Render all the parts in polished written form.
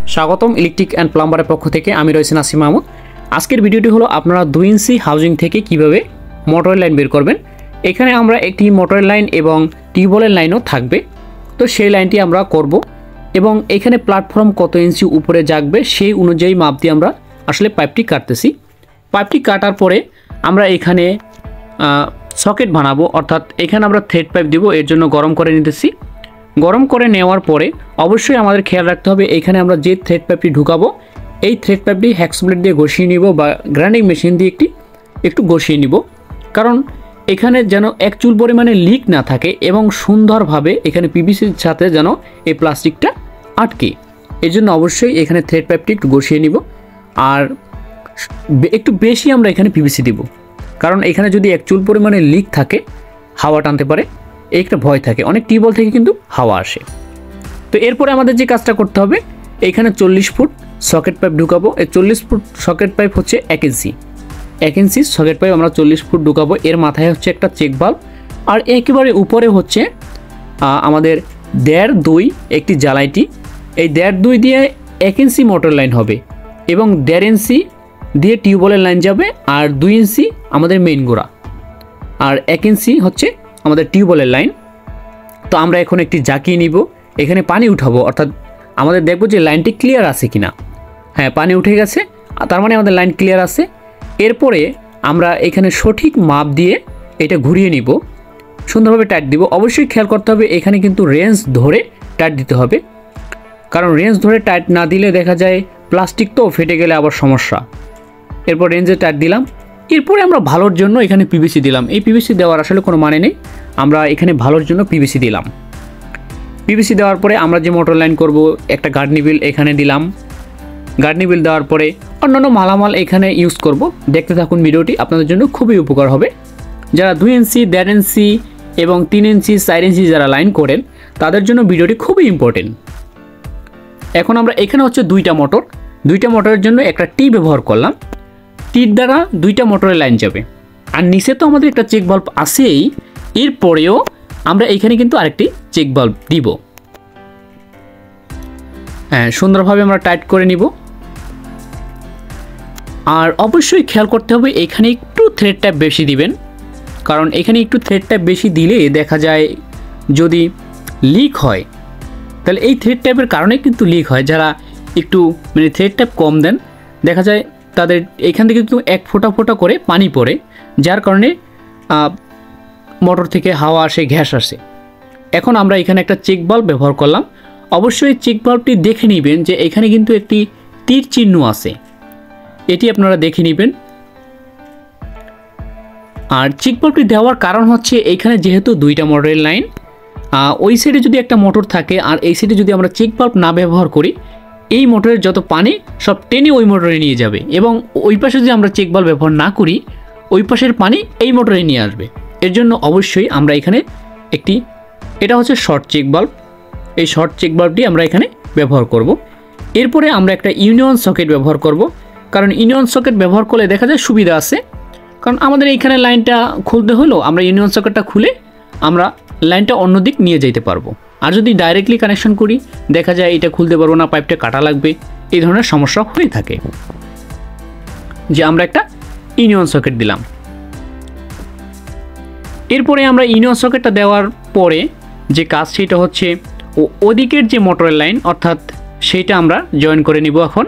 স্বাগতম electric and প্লাম্বারের পক্ষ থেকে আমি রয়েছি নাসিম মাহমুদ। আজকের ভিডিওটি হলো আপনারা 2 ইঞ্চি হাউজিং থেকে কিভাবে মোটরের লাইন বের করবেন। এখানে আমরা একটি মোটরের লাইন এবং টিউবওয়েলের লাইনও থাকবে, তো সেই লাইনটি আমরা করব এবং এখানে প্ল্যাটফর্ম কত ইঞ্চি উপরে জাগবে সেই অনুযায়ী মাপ দিয়ে আমরা আসলে পাইপটি কাটতেছি। পাইপটি কাটার পরে আমরা এখানে সকেট বানাবো, অর্থাৎ এখানে আমরা থ্রেড পাইপ দিব, এর জন্য গরম করে নিতেছি। গরম করে নেওয়ার পরে অবশ্যই আমাদের খেয়াল রাখতে হবে এখানে আমরা যে থ্রেড পাইপটি ঢুকাবো এই থ্রেড পাইপটি হ্যাক্স ব্লেড দিয়ে ঘষিয়ে নিব বা গ্রাইন্ডিং মেশিন দিয়ে একটু ঘষিয়ে নিব, কারণ এখানে যেন এক চুল পরিমাণে লিক না থাকে এবং সুন্দরভাবে এখানে পিভিসির সাথে যেন এই প্লাস্টিকটা আটকে, এই জন্য অবশ্যই এখানে থ্রেড পাইপটি একটু ঘষিয়ে নিব। আর একটু বেশি আমরা এখানে পিভিসি দিব, কারণ এখানে যদি এক চুল পরিমাণে লিক থাকে হাওয়া টানতে পারে, একটা ভয় থাকে, অনেক টিউবওয়েল থেকে কিন্তু হাওয়া আসে। তো এরপরে আমাদের যে কাজটা করতে হবে এখানে 40 ফুট সকেট পাইপ ঢুকাবো। এই 40 ফুট সকেট পাইপ হচ্ছে 1 ইঞ্চি সকেট পাইপ আমরা 40 ফুট ঢুকাবো। এর মাথায় হচ্ছে একটা চেক বাল্ব, আর একেবারে উপরে হচ্ছে আমাদের 1.5-2 একটি জ্বালাইটি। এই 1.5-2 দিয়ে 1 ইঞ্চি মোটর লাইন হবে এবং 1.5 ইঞ্চি দিয়ে টিউবওয়েলের লাইন যাবে, আর 2 ইঞ্চি আমাদের মেইন গোড়া, আর 1 ইঞ্চি হচ্ছে আমাদের টিউবওয়েলের লাইন। তো আমরা এখন একটি জাকিয়ে নিব, এখানে পানি উঠাবো, অর্থাৎ আমাদের দেখব যে লাইনটি ক্লিয়ার আছে কিনা। হ্যাঁ, পানি উঠে গেছে, তার মানে আমাদের লাইন ক্লিয়ার আছে। এরপরে আমরা এখানে সঠিক মাপ দিয়ে এটা ঘুরিয়ে নিব, সুন্দরভাবে টাইট দিব। অবশ্যই খেয়াল করতে হবে এখানে কিন্তু রেঞ্জ ধরে টাইট দিতে হবে, কারণ রেঞ্জ ধরে টাইট না দিলে দেখা যায় প্লাস্টিক তো ফেটে গেলে আবার সমস্যা। এরপর রেঞ্জে টাইট দিলাম। এরপরে আমরা ভালোর জন্য এখানে পিভিসি দিলাম। এই পিভিসি দেওয়ার আসলে কোনো মানে নেই, আমরা এখানে ভালোর জন্য পিভিসি দিলাম। পিভিসি দেওয়ার পরে আমরা যে মোটর লাইন করব একটা গার্ডনি বিল এখানে দিলাম। গার্ডনি বিল দেওয়ার পরে অন্যান্য মালামাল এখানে ইউজ করব। দেখতে থাকুন ভিডিওটি, আপনাদের জন্য খুবই উপকার হবে। যারা 2 ইঞ্চি 1.5 ইঞ্চি এবং 3 ইঞ্চি 4 ইঞ্চি যারা লাইন করেন তাদের জন্য ভিডিওটি খুবই ইম্পর্টেন্ট। এখন আমরা এখানে হচ্ছে 2টা মোটরের জন্য একটা টি ব্যবহার করলাম। টির দ্বারা 2টা মোটরের লাইন যাবে, আর নিচে তো আমাদের একটা চেক বাল্ব আছেই, এরপরেও আমরা এখানে কিন্তু আরেকটি চেক বাল্ব দিব। হ্যাঁ, সুন্দরভাবে আমরা টাইট করে নিব। আর অবশ্যই খেয়াল করতে হবে এখানে একটু থ্রেড টাইপ বেশি দিবেন, কারণ এখানে একটু থ্রেড টাইপ বেশি দিলে দেখা যায় যদি লিক হয় তাহলে এই থ্রেড টাইপের কারণে কিন্তু লিক হয়। যারা একটু মানে থ্রেড টাইপ কম দেন দেখা যায় তাদের এখান থেকে কিন্তু এক ফোঁটা ফোঁটা করে পানি পড়ে, যার কারণে মোটর থেকে হাওয়া আসে, গ্যাস আসে। এখন আমরা এখানে একটা চেক বাল্ব ব্যবহার করলাম। অবশ্যই চেক বাল্বটি দেখে নেবেন যে এখানে কিন্তু একটি তীর চিহ্ন আছে, এটি আপনারা দেখে নেবেন। আর চেক বাল্বটি দেওয়ার কারণ হচ্ছে এইখানে যেহেতু 2টা মোটরের লাইন, ওই সাইডে যদি একটা মোটর থাকে আর এই সাইডে যদি আমরা চেক বাল্ব না ব্যবহার করি এই মোটরের যত পানি সব টেনে ওই মোটরে নিয়ে যাবে, এবং ওই পাশে যদি আমরা চেক বাল্ব ব্যবহার না করি ওই পাশের পানি এই মোটরে নিয়ে আসবে। এর জন্য অবশ্যই আমরা এখানে এটা হচ্ছে শর্ট চেক বাল্ব, এই শর্ট চেক বাল্বটি আমরা এখানে ব্যবহার করব। এরপরে আমরা একটা ইউনিয়ন সকেট ব্যবহার করব, কারণ ইউনিয়ন সকেট ব্যবহার করলে দেখা যায় সুবিধা আছে, কারণ আমাদের এইখানে লাইনটা খুলতে হলো আমরা ইউনিয়ন সকেটটা খুলে আমরা লাইনটা অন্য দিক নিয়ে যেতে পারবো। আর যদি ডাইরেক্টলি কানেকশন করি দেখা যায় এটা খুলতে পারবো না, পাইপটা কাটা লাগবে, এই ধরনের সমস্যা হয়ে থাকে। যে আমরা একটা ইউনিয়ন সকেট দিলাম। এরপরে আমরা ইউনিয়ন সকেটটা দেওয়ার পরে যে কাজ সেটা হচ্ছে ওদিকের যে মোটরের লাইন অর্থাৎ সেইটা আমরা জয়েন করে নিব এখন।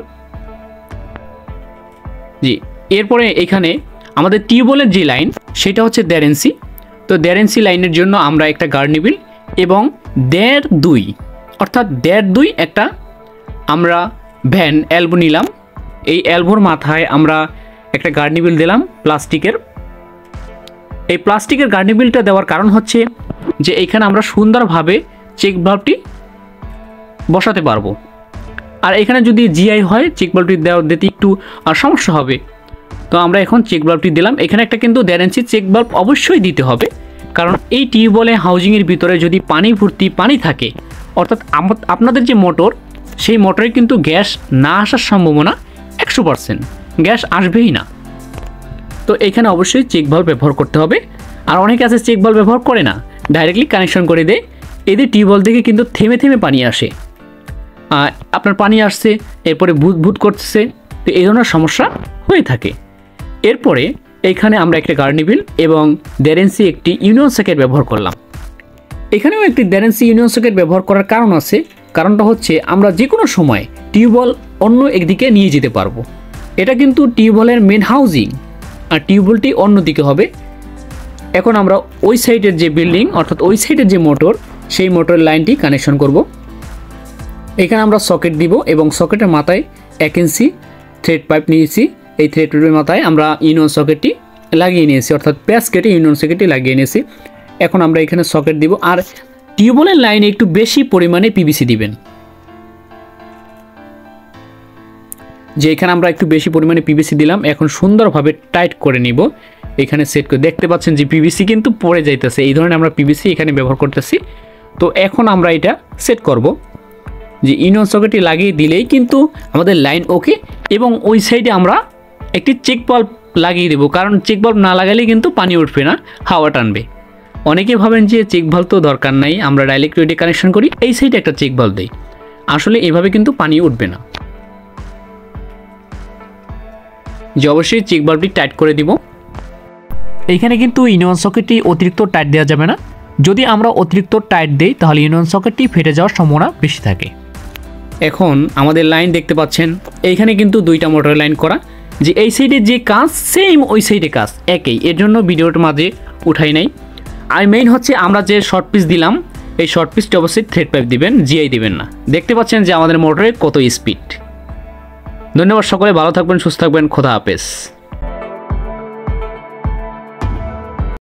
জি, এরপরে এখানে আমাদের টিউবওয়েলের যে লাইন সেটা হচ্ছে 1.5 ইঞ্চি। তো 1.5 ইঞ্চি লাইনের জন্য আমরা একটা গার্ডনি বিল এবং 1.5-2 অর্থাৎ 1.5-2 একটা আমরা ভ্যান এলবো নিলাম। এই এলবোর মাথায় আমরা একটা গার্ডনি বিল দিলাম প্লাস্টিকের। এই প্লাস্টিকের গার্ডনি বিলটা দেওয়ার কারণ হচ্ছে যে এইখানে আমরা সুন্দরভাবে চেক বাল্বটি বসাতে পারবো। আর এখানে যদি জিআই হয় চেক বাল্বটি দিতে একটু সমস্যা হবে, তো আমরা এখন চেক বাল্বটি দিলাম। এখানে একটা কিন্তু 1.5 ইঞ্চি চেক বাল্ব অবশ্যই দিতে হবে, কারণ এই টিউবওয়েলে হাউজিংয়ের ভিতরে যদি পানি থাকে অর্থাৎ আপনাদের যে মোটর সেই মোটরে কিন্তু গ্যাস না আসার সম্ভাবনা 100%, গ্যাস আসবেই না। তো এখানে অবশ্যই চেক বাল্ব ব্যবহার করতে হবে। আর অনেকে আছে চেক বাল্ব ব্যবহার করে না, ডাইরেক্টলি কানেকশন করে দেয়, এদের টিউবওয়েল থেকে কিন্তু থেমে থেমে পানি আসে। আপনার পানি আসছে, এরপরে ভুট ভুট করতেছে, তো এই ধরনের সমস্যা হয়ে থাকে। এরপরে এইখানে আমরা একটা গার্নিবিল এবং 1.5 ইঞ্চি একটি ইউনিয়ন সকেট ব্যবহার করলাম। এখানেও একটি 1.5 ইঞ্চি ইউনিয়ন সকেট ব্যবহার করার কারণ আছে। কারণটা হচ্ছে আমরা যে কোনো সময় টিউবওয়েল অন্য একদিকে নিয়ে যেতে পারবো। এটা কিন্তু টিউবওয়েলের মেন হাউজিং, আর টিউবওয়েলটি অন্যদিকে হবে। এখন আমরা ওই সাইডের যে বিল্ডিং অর্থাৎ ওই সাইডের যে মোটর, সেই মোটরের লাইনটি কানেকশন করব। এখানে আমরা সকেট দিব এবং সকেটের মাথায় 1 ইঞ্চি থ্রেড পাইপ নিয়েছি। এই থ্রেড পাইপের মাথায় আমরা ইউনিয়ন সকেটটি লাগিয়ে নিয়েছি, অর্থাৎ প্যাচ কেটে ইউনিয়ন সকেটটি লাগিয়ে নিয়েছি। এখন আমরা এখানে সকেট দিব, আর টিউবওয়েলের লাইনে একটু বেশি পরিমাণে পিভিসি দিবেন। যে এখানে আমরা একটু বেশি পরিমাণে পিভিসি দিলাম। এখন সুন্দরভাবে টাইট করে নিব। এখানে সেট করে দেখতে পাচ্ছেন যে পিভিসি কিন্তু পড়ে যাইতেছে, এই ধরনের আমরা পিভিসি এখানে ব্যবহার করতেছি। তো এখন আমরা এটা সেট করব যে ইউনিয়ন সকেটটি লাগিয়ে দিলেই কিন্তু আমাদের লাইন ওকে। এবং ওই সাইডে আমরা একটি চেক বাল্ব লাগিয়ে দেবো, কারণ চেক বাল্ব না লাগালে কিন্তু পানি উঠবে না, হাওয়া টানবে। অনেকে ভাবেন যে চেক বাল্ব তো দরকার নাই, আমরা ডাইরেক্ট ওইটা কানেকশন করি, এই সাইডে একটা চেক বাল্ব দেই। আসলে এভাবে কিন্তু পানি উঠবে না। যে অবশ্যই চেক বাল্বটি টাইট করে দিব। এইখানে কিন্তু ইউনিয়ন সকেটটি অতিরিক্ত টাইট দেওয়া যাবে না। যদি আমরা অতিরিক্ত টাইট দেই তাহলে ইউনিয়ন সকেটটি ফেটে যাওয়ার সম্ভাবনা বেশি থাকে। এখন আমাদের লাইন দেখতে পাচ্ছেন, এইখানে কিন্তু 2টা মোটর লাইন করা। যে এই সাইডে যে কাজ সেম ওই সাইডে কাজ একই, এর জন্য ভিডিওটার মাঝে উঠাই নাই। আর মেইন হচ্ছে আমরা যে শর্ট পিস দিলাম, এই শর্ট পিসটি অবশ্যই থ্রেড পাইপ দিবেন, জিআই দিবেন না। দেখতে পাচ্ছেন যে আমাদের মোটরে কত স্পিড। ধন্যবাদ সকলে, ভালো থাকবেন, সুস্থ থাকবেন, খোদা হাফেজ।